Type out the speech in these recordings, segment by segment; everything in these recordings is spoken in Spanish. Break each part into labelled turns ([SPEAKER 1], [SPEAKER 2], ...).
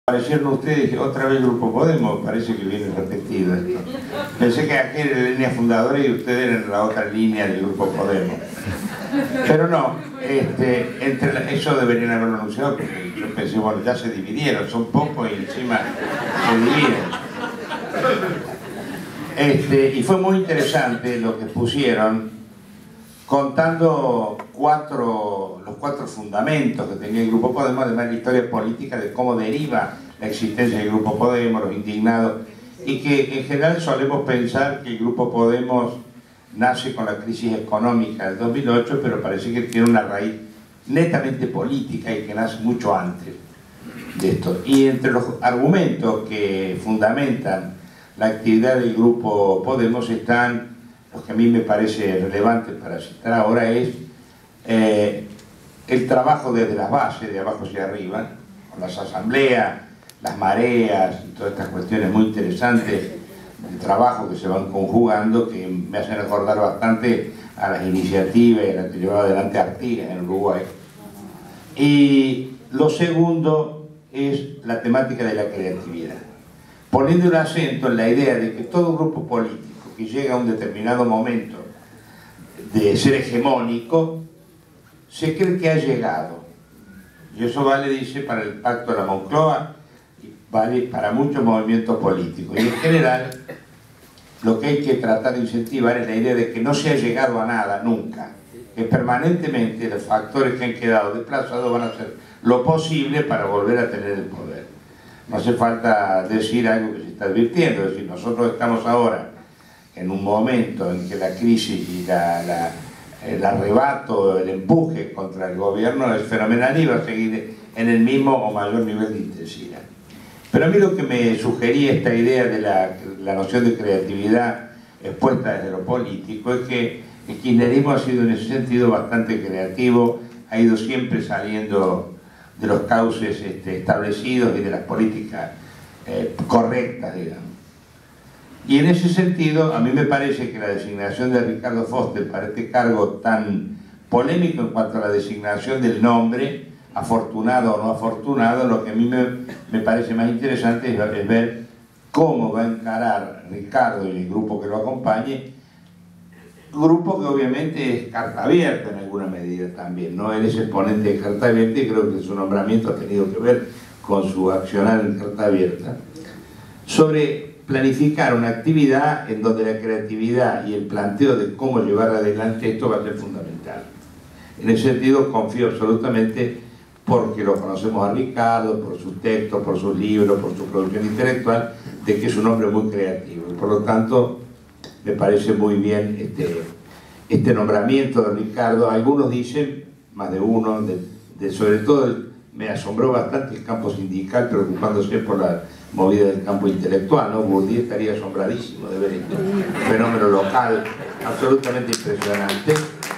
[SPEAKER 1] Aparecieron ustedes y otra vez Grupo Podemos, parece que viene repetido esto. Pensé que aquel era la línea fundadora y ustedes eran la otra línea del Grupo Podemos. Pero no, eso deberían haberlo anunciado porque yo pensé, bueno, ya se dividieron, son pocos y encima se dividen. Y fue muy interesante lo que pusieron, contando los cuatro fundamentos que tenía el Grupo Podemos, además de la historia política de cómo deriva la existencia del Grupo Podemos, los indignados, y que en general solemos pensar que el Grupo Podemos nace con la crisis económica del 2008, pero parece que tiene una raíz netamente política y que nace mucho antes de esto. Y entre los argumentos que fundamentan la actividad del Grupo Podemos están los que a mí me parece relevante para citar ahora es el trabajo desde las bases, de abajo hacia arriba, con las asambleas, las mareas y todas estas cuestiones muy interesantes del trabajo que se van conjugando, que me hacen acordar bastante a las iniciativas que llevaba adelante Artigas en Uruguay. Y lo segundo es la temática de la creatividad, poniendo un acento en la idea de que todo grupo político que llega a un determinado momento de ser hegemónico, se cree que ha llegado. Y eso vale, dice, para el Pacto de la Moncloa, y vale para muchos movimientos políticos. Y en general, lo que hay que tratar de incentivar es la idea de que no se ha llegado a nada nunca, que permanentemente los factores que han quedado desplazados van a hacer lo posible para volver a tener el poder. No hace falta decir algo que se está advirtiendo, es decir, nosotros estamos ahora en un momento en que la crisis y el arrebato, el empuje contra el gobierno es fenomenal y va a seguir en el mismo o mayor nivel de intensidad. Pero a mí lo que me sugería esta idea de la noción de creatividad expuesta desde lo político es que el kirchnerismo ha sido en ese sentido bastante creativo, ha ido siempre saliendo de los cauces establecidos y de las políticas correctas, digamos. Y en ese sentido, a mí me parece que la designación de Ricardo Foster para este cargo tan polémico en cuanto a la designación del nombre, afortunado o no afortunado, lo que a mí me parece más interesante es ver cómo va a encarar Ricardo y el grupo que lo acompañe, grupo que obviamente es carta abierta en alguna medida también, ¿no? Él es exponente de carta abierta y creo que su nombramiento ha tenido que ver con su accionar en carta abierta, sobre planificar una actividad en donde la creatividad y el planteo de cómo llevar adelante esto va a ser fundamental. En ese sentido confío absolutamente, porque lo conocemos a Ricardo, por sus textos, por sus libros, por su producción intelectual, de que es un hombre muy creativo. Y por lo tanto, me parece muy bien este nombramiento de Ricardo. Algunos dicen, más de uno, sobre todo me asombró bastante el campo sindical preocupándose por la movida del campo intelectual, ¿no? Bourdieu estaría asombradísimo de ver esto, un fenómeno local absolutamente impresionante,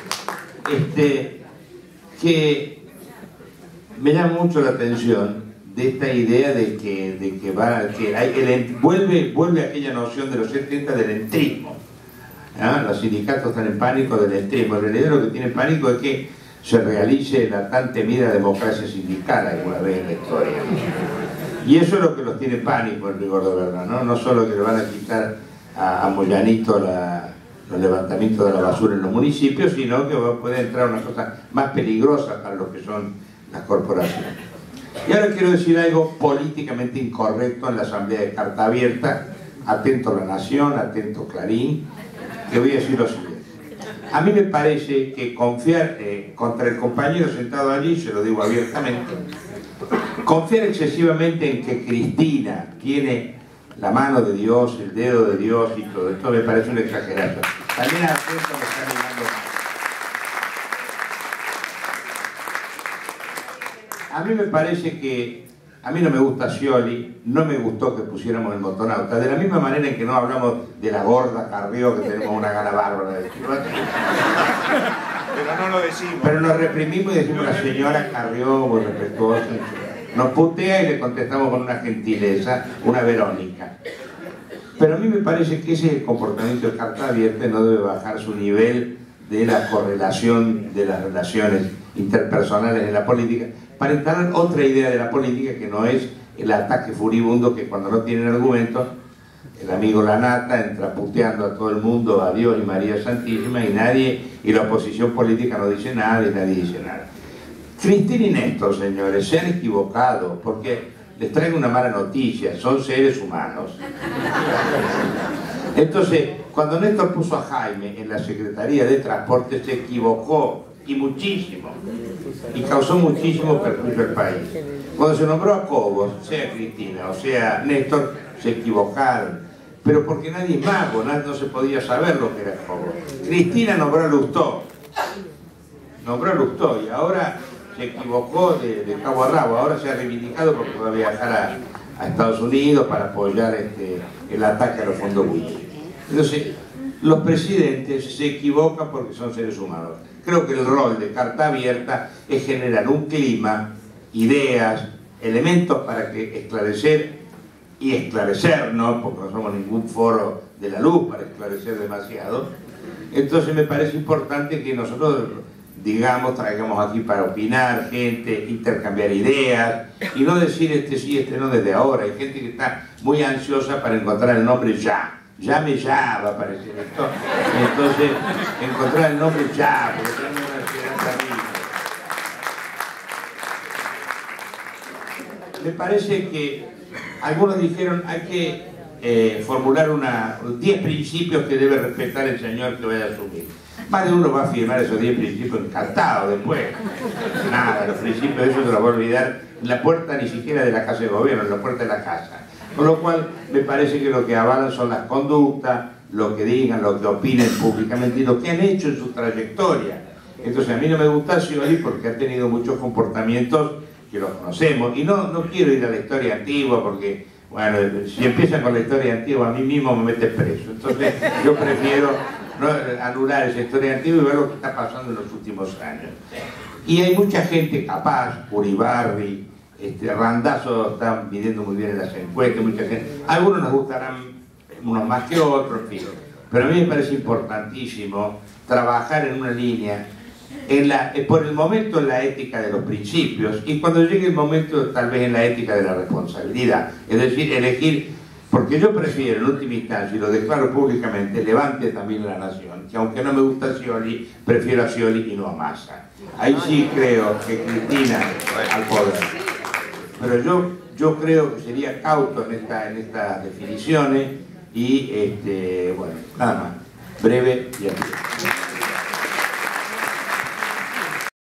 [SPEAKER 1] que me llama mucho la atención de esta idea de que vuelve aquella noción de los 70 del entrismo, ¿no? Los sindicatos están en pánico del entrismo. En realidad lo que tiene pánico es que se realice la tan temida democracia sindical alguna vez en la historia. Y eso es lo que los tiene pánico en rigor de verdad, ¿no? No solo que le van a quitar a Moyanito los levantamientos de la basura en los municipios, sino que puede entrar una cosa más peligrosa para lo que son las corporaciones. Y ahora quiero decir algo políticamente incorrecto en la asamblea de carta abierta, atento a La Nación, atento Clarín, que voy a decir lo siguiente. A mí me parece que confiar contra el compañero sentado allí, se lo digo abiertamente, confiar excesivamente en que Cristina tiene la mano de Dios, el dedo de Dios y todo esto me parece una exageración. También a esto me está mirando. A mí me parece que, a mí no me gusta Scioli, no me gustó que pusiéramos el motonauta, de la misma manera en que no hablamos de la gorda Carrió, que tenemos una gana bárbara de decirlo.
[SPEAKER 2] Pero no lo decimos.
[SPEAKER 1] Pero nos reprimimos y decimos la señora Carrió, muy respetuosa. Nos putea y le contestamos con una gentileza, una Verónica. Pero a mí me parece que ese comportamiento de carta abierta no debe bajar su nivel de la correlación de las relaciones interpersonales en la política, para instalar otra idea de la política que no es el ataque furibundo que cuando no tienen argumentos, el amigo Lanata entra puteando a todo el mundo, a Dios y María Santísima, y la oposición política no dice nada y nadie dice nada. Cristina y Néstor, señores, se han equivocado, porque les traigo una mala noticia, son seres humanos. Entonces, cuando Néstor puso a Jaime en la Secretaría de Transporte, se equivocó, y muchísimo, y causó muchísimo perjuicio al país. Cuando se nombró a Cobos, sea Cristina o sea Néstor, se equivocaron, pero porque nadie es mago, no se podía saber lo que era Cobos. Cristina nombró a Lustó, y ahora se equivocó de cabo a rabo, ahora se ha reivindicado porque va a viajar a Estados Unidos para apoyar el ataque a los fondos buitres. Entonces, los presidentes se equivocan porque son seres humanos. Creo que el rol de carta abierta es generar un clima, ideas, elementos para que esclarecernos, porque no somos ningún foro de la luz para esclarecer demasiado. Entonces me parece importante que nosotros, digamos, traigamos aquí para opinar, gente, intercambiar ideas, y no decir este sí, este no desde ahora. Hay gente que está muy ansiosa para encontrar el nombre ya. Llame ya, va a aparecer esto. Entonces, encontrar el nombre ya, porque tenemos una esperanza mínima. Me parece que algunos dijeron hay que formular 10 principios que debe respetar el señor que vaya a asumir. Más de uno va a firmar esos 10 principios encantado después. Nada, los principios eso se los va a olvidar en la puerta ni siquiera de la casa de gobierno, en la puerta de la casa. Con lo cual, me parece que lo que avalan son las conductas, lo que digan, lo que opinen públicamente y lo que han hecho en su trayectoria. Entonces, a mí no me gusta Scioli porque ha tenido muchos comportamientos que los conocemos. Y no quiero ir a la historia antigua porque, bueno, si empiezan con la historia antigua, a mí mismo me mete preso. Entonces, yo prefiero anular esa historia antigua y ver lo que está pasando en los últimos años. Y hay mucha gente capaz, Uribarri, Randazzo están midiendo muy bien en las encuestas, mucha gente. Algunos nos gustarán unos más que otros, pero a mí me parece importantísimo trabajar en una línea, por el momento en la ética de los principios, y cuando llegue el momento tal vez en la ética de la responsabilidad, es decir, elegir, porque yo prefiero en última instancia, y lo declaro públicamente, levante también la nación, que aunque no me gusta Scioli, prefiero a Scioli y no a Massa. Ahí sí creo que Cristina al poder. Pero yo creo que sería cauto en estas definiciones y, bueno, nada más, breve y aquí.